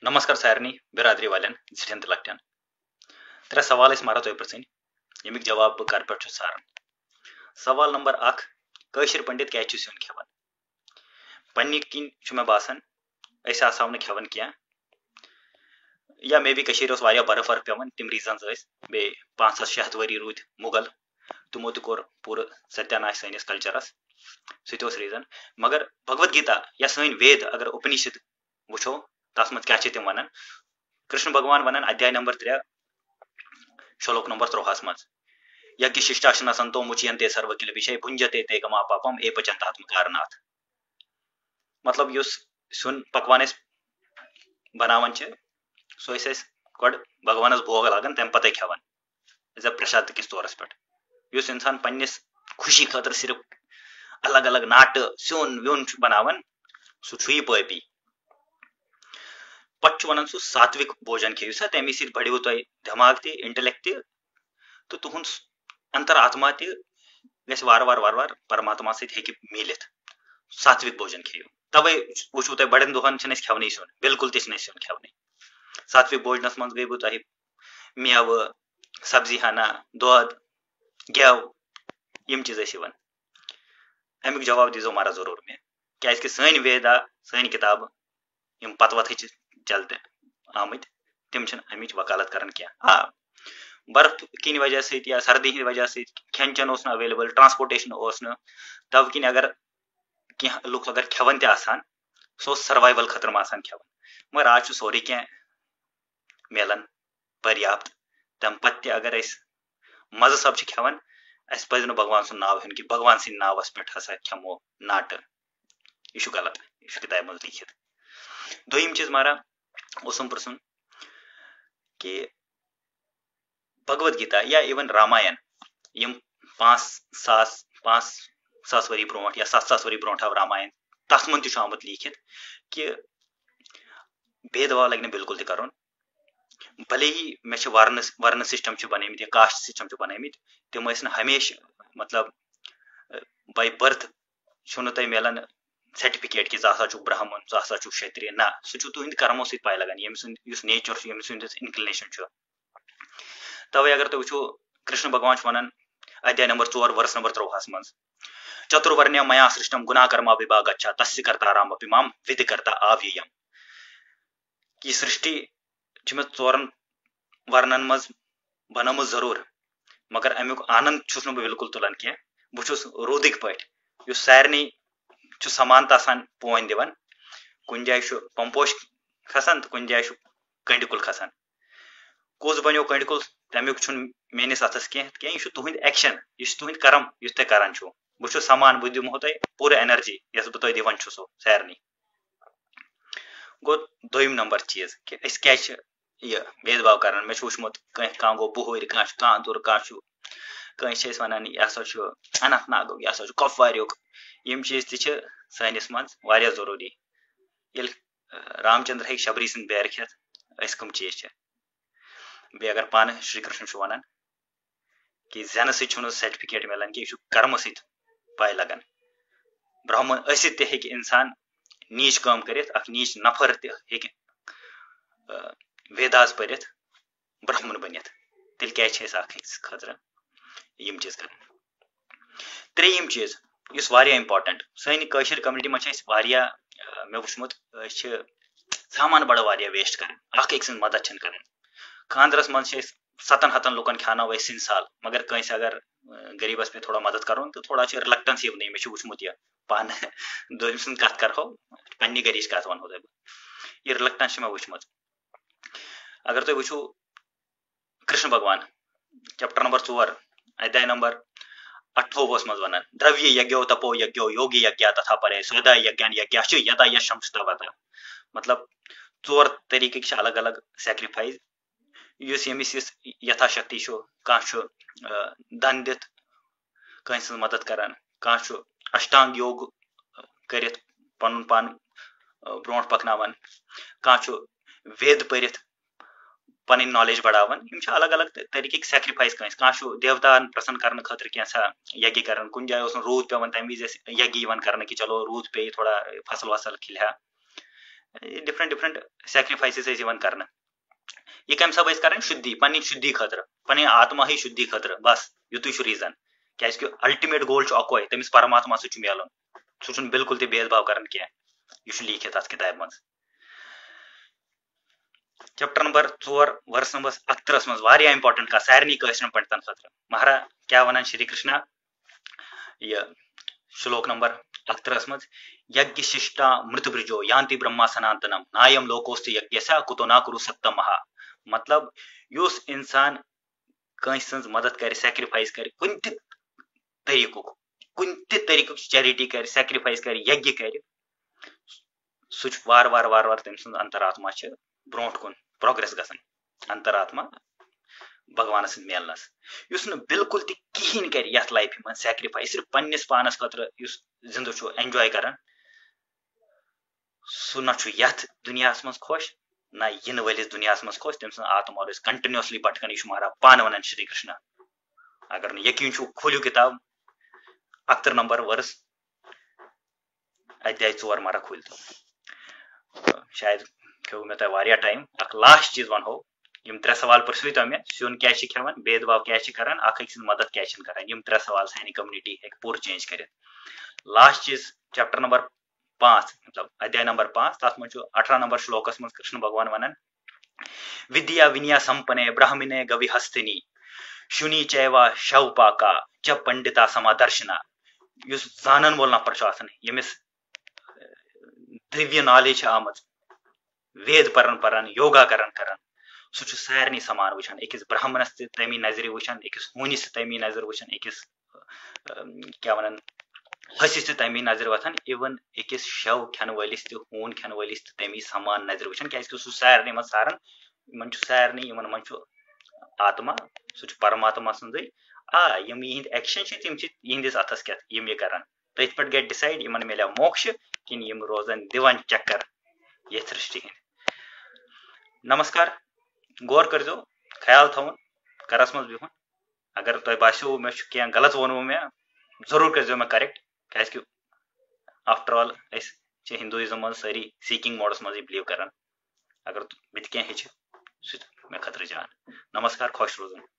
नमस्कार सारनी बिरादरी वालन जिठन तो लक्टन त्रे सवाल मारा तुह पृन यमिक जवाब बह कर पे सारन। सवाल नंबर 1 कशर पंडित क्या सिन खेवन पन्नी किन मे बासान आसो खेवन क्या या मे बी बर्फ वर्फ पेवन तम रीजन बे 500-600 वरी रूद मुगल तमो तो कोर पूरे सत्यानाश सैनिस कल्चरस सह रीजन मगर भगवद गीता या सन वेद अगर उपनिषद वो तथ मज क्या तम वन कृष्ण भगवान वन अध्याय नंबर 3 श्लोक नंबर 3 मज यज्ञ शिष्टाशन संतो मुचियंते सर्व किल विषय भुंजते ते गमा पापम ए पचंतात्म कारनाथ मतलब सुन पकवान बनावन सह गड भगवान भोग लागन तम पत खेवन एज अ प्रसाद किस तौरस पे इंसान पन्निस खुशी खतर सिर्फ अलग अलग नाट स्योन व्योन बनावन सह पापी पे वन सह सात्विक भोजन खेव सा तमी सत बढ़ो तुम दिमाग त इंटेलेक्ट तो तुहद अंतर आत्मा त वार वार वार वार परमात्मा सत मिलित सात्विक भोजन खेव तवे वो तुम बड़न दुहन खेवने सुन बिल्कुल तुन खेवने सात्विक भोजनस मज गई तुह मेव सब्जी हना दोद गेव यम चीज वन अमुक जवाब दीजो मारा जरूर मे क्या सन वेदा सन किताब यम पत वत चलते आमत तम अमिच वकालत कर क्या बर्फ किन वजह से या सर्दी हंद वजह से खेन चेन अवेलेबल ट्रांसपोर्टेशन तब किन अगर कह लुक अगर खेवन तसान सह सर्वाइवल खतर खेवन मगर आज सोरे क्या मिलान पर्याप्त तम पे अगर मज सब खेवन अस पज भगवान सुन नाव हेन कि भगवान सद नावस पे हसा खेमो नाट यह गलत यह किताब मज लिखित दोम चीज मारा उसम पृन कि भगवद गीता या इवन रामायण यम 5,000 वरी ब्रो या 7,000 वरी ब्रो रामायण तथ मन आमुत लिखित कि भेदभाव लगे बिल्कुल कर भले ही मे वर्ण सिस्टम बनमित या कास्ट सिस्टम बनमित तम हमेशा मतलब बाय बर्थ तुम मिलान सर्टिफिकेट कि ब्राह्मण क्षत्रिय ना सह तुंद कर्मों सत पाई लगान यम नेचर यम इनक्लिनेशन तवे अगर तुम वो कृष्ण भगवान वन अध्याय नंबर 4 वर्ष नंबर 3 मज चतुर्वर्ण्य मया सृष्टम गुना कर्मा विभाग अच्छा तस्य कर्ता राम अपि माम विधि करता आव्ययम कि सृष्टि मे 4 वर्णन मज बनम जरूर मगर अमुक आनंद छुस न बिल्कुल तुलान क्या बहुत रूदिक पे सारे समानत पोन दिवान कुन जाय पंपोश खसान तो कुन जाय कंडिकुल खसान कुस बनो कंडिकुल तमुक मेनिस अथस कह यह तुंद एक्शन यह तुंद कर्म युस तुम करान बहुत समान बह दिमो तुम पूरे एनर्जी यस बह तुम दिवान सारे गो दोम नंबर चीज कि क्या यह भेदभाव कर मे वुचमुत कह गो बुहर कह कांदुर कह वन यह अनंत नागुक यह कपवार यम चीज त सैनिस मज वारिया जरूरी ये रामचंद्र हे शबरी सद बैर खेत कम चीज बे अगर पान श्री कृष्ण वन कि जन सत सर्टिफिकेट मिलान कि यह कर्म सत पाई लगान ब्राह्मण ते इंसान नीच काम कर नीच नफर ते वेदास पर ब्राह्मण बनित तेल क्या खतर यम चीज कर त्रेयम चीज इस वारिया इंपॉर्टेंट सन कम्युनिटी मज मे वुचमुत सामान बड़ वारिया वेस्ट कर मदद कर खानदरस मज 7-7 लुकन खाना वह सिन साल मगर कंस अगर गरीबस पे थोड़ा मदद कर तो थोड़ा रिलक्टेंस ये मे वुचमुत यह पान दोम सद कत करो पन्नी गरीच कत वन यह रिलक्टेंस मे वुचमुत अगर तुम वो कृष्ण भगवान चैप्टर नंबर 4 अध्याय नंबर 28 मज वन द्रव्य यज्ञो तपो यज्ञो योगी यज्ञ तथा परे स्वदा यज्ञान यज्ञ यदा यशंस्तवत मतलब 4 तरीके अलग अलग सैक्रिफाइस यमिस यथाशक्ति कह धन दित कंस मदद करान कह अष्टांग योग कर पन पान ब्रो पकनावन कह वेद पर पन नॉलेज बढ़ावन अलग अलग तरीके सैक्रिफाइस कह देवतान प्रसन्न करने खतर कैसा यज्ञ कर कुन जाए रूद पे तम वज यज्ञ कर कि चलो रूद पे थोड़ा फसल वसल खिल डिफरेंट डिफरेंट सैक्रिफाइसेस करना यह कम सब कर शुद्धि खतर पन आत्मा ही शुद्धि खतर बस युत रीजन क्या अल्टिमेट गोल अकोय तमिस परमात्मा सु मिलन सह बिल्कुल तह भेदभाव कर यह लिखित अत किताब मज चैप्टर नंबर 4 वर्स नंबर 71 मज इंपॉर्टेंट कह सारे कशर पंडितन खतर महारा क्या वन श्री कृष्णा यह श्लोक नंबर 71 मज यज्ञ शिष्टा मृतभृजो यान्ति ब्रह्मा सनातनम नायम लोकोस्त यज्ञ कुतो ना कुरु सप्तम महा मतलब युस इंसान कंस सज मदद कर सैक्रिफाइस कर कुन तरीक चैरिटी कर सैक्रिफाइस कर यज्ञ कर सह वार वार वार वार तम सज अंतरात्मा ब्रोट कुन प्रोग्रेस गसन अंतरात्मा भगवान सद मिलनस युस न बिल्कुल तह कहीं कर यथ लाइफ मन सैक्रिफाइस सिर्फ पन्निस पानस खतर युस जिंद एंजॉय करान सह न यथ दुनिया मज खुश ना इन वलिस दुनिया मज खुश तम सज आत्मा रोज कंटिन्यूसली भटकन यह मारा पान वन श्री कृष्ण अगर न यकीन खोलियो किताब 71 नंबर वर्स अध्याय 4 मारा खोल तो शायद खेव मे तह टाइम लास्ट चीज वन यम 3 सवाल पुरसो तो मे सुन क्या खेवान भेदभाव क्या करान अख मदद क्या करान यम 3 सवाल सानी कम्युनिटी हे पूर चेंज कर लास्ट चीज चैप्टर नंबर 5 मतलब अध्याय नंबर 5 तथ मज 18 नंबर श्लोकस मज कृष्ण भगवान वनान विद्या विनया संपने ब्राह्मणे गवि हस्तिनी शुनि चैवा शवपाका च पंडिता समादर्शना युस जानन वोल नफर यमिस दिव्य नॉलेज आमज वेद परन योगा करन सह सारे समान वुचान अकिस ब्राह्मणस तमी नजर वुचान अकिस हूनिस तमी नजर वुचान अकिस क्या वन हसिस तमी नजर वथान इवन अकिस शव खेन वलिस हून खेन वलिस तमी समान नजर वुचान क्या सह सारे मज सारन इन सारे इन मन आत्मा सह परमात्मा सन्दे यम इहद एक्शन तम इहदिस अथस क्या यम यह करान तथ पे गए डिसाइड इन मिले मोक्ष कि यम रोजन दिवान चक्कर ये सृष्टि हिंद नमस्कार गौर करजो ख्याल थवन करस मज बिहुन अगर तुम बासो मे क्या गलत वोनो मे जरूर करजो मे करेक्ट क्या आफ्टर ऑल हिंदुइज्म मज सारी सीकिंग मोडस मज बिलीव करान अगर बत क्या मे खतर जान नमस्कार खुश रोजन।